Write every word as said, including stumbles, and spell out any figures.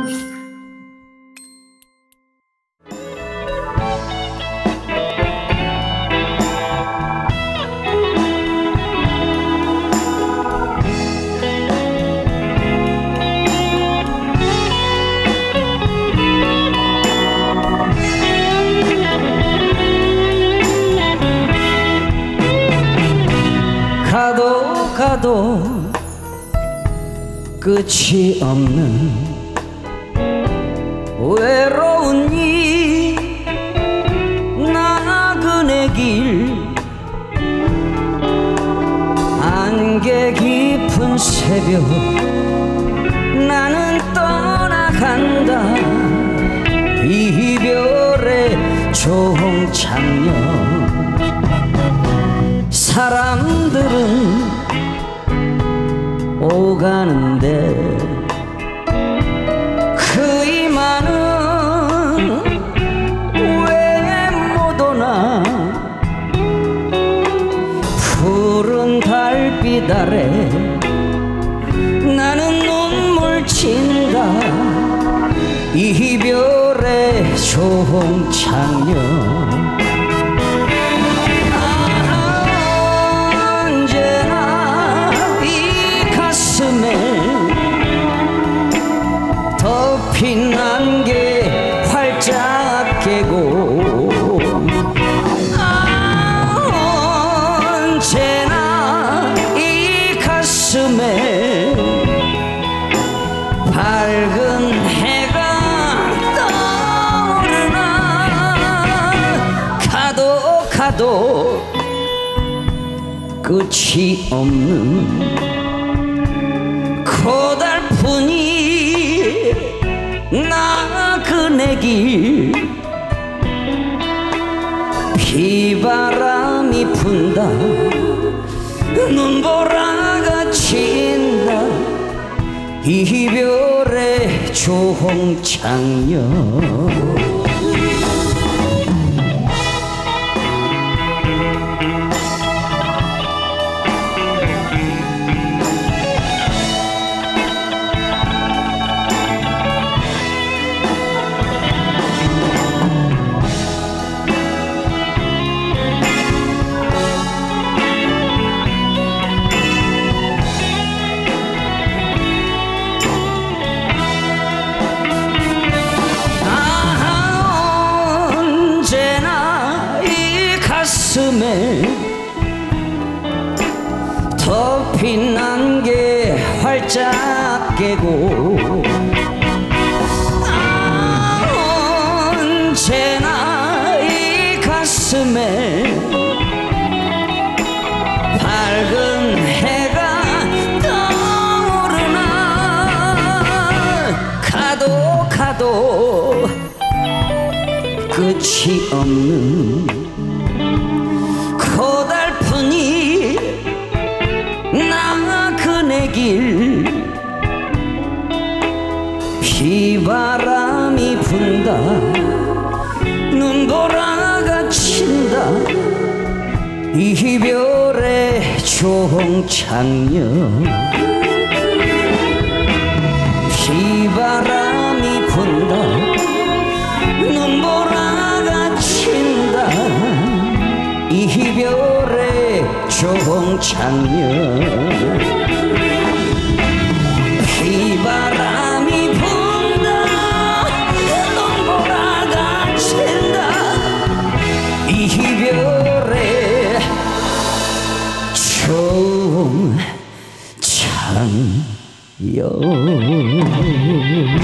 가도 가도 끝이 없는 외로운 이 나그네 길, 안개 깊은 새벽 나는 떠나간다. 이별의 종착역. 사람들은 오가는데 그이 많은 왜 못 오나. 푸른 달빛 아래 나는 눈물 친다. 이별의 종착역. 덮인 안개 활짝 깨고 언제나 이 가슴에 밝은 해가 떠오르나. 가도 가도 끝이 없는 고달픈 이 나그네 길, 비바람이 분다. 눈보라가 친다. 이별의 종착역. 가슴에 덮인 안개 활짝 깨고 언제나 이 가슴에 밝은 해가 떠오르나. 가도 가도 끝이 없는 고달픈 이 나그네 길, 비바람이 분다. 눈보라가 친다. 이별의 종착역. 비바람이 분다. 눈보라가 친다. 이별의 종착역. 비바람이 분다. 눈보라가 친다. 이별의 종착역.